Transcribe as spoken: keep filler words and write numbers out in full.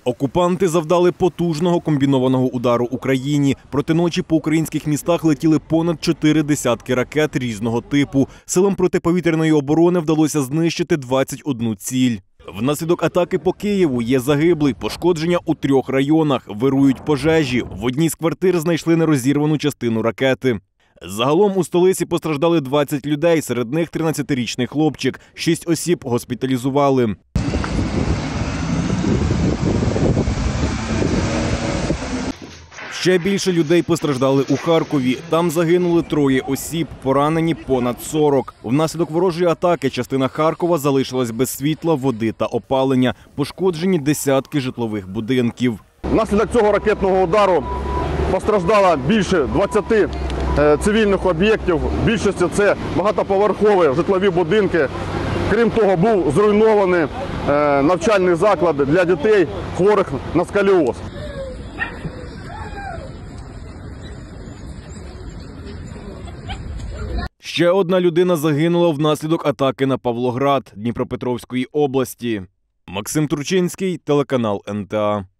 Окупанти завдали потужного комбінованого удару Україні. Проти ночі по українських містах летіли понад чотири десятки ракет різного типу. Силам протиповітряної оборони вдалося знищити двадцять одну ціль. Внаслідок атаки по Києву є загиблий, пошкодження у трьох районах, вирують пожежі. В одній з квартир знайшли нерозірвану частину ракети. Загалом у столиці постраждали двадцять людей, серед них тринадцятирічний хлопчик. Шість осіб госпіталізували. Ще більше людей постраждали у Харкові. Там загинули троє осіб, поранені понад сорок. Внаслідок ворожої атаки частина Харкова залишилась без світла, води та опалення. Пошкоджені десятки житлових будинків. Внаслідок цього ракетного удару постраждало більше двадцяти цивільних об'єктів. В більшості це багатоповерхові житлові будинки. Крім того, був зруйнований навчальний заклад для дітей, хворих на сколіоз. Ще одна людина загинула внаслідок атаки на Павлоград Дніпропетровської області. Максим Турчинський, телеканал ен те а.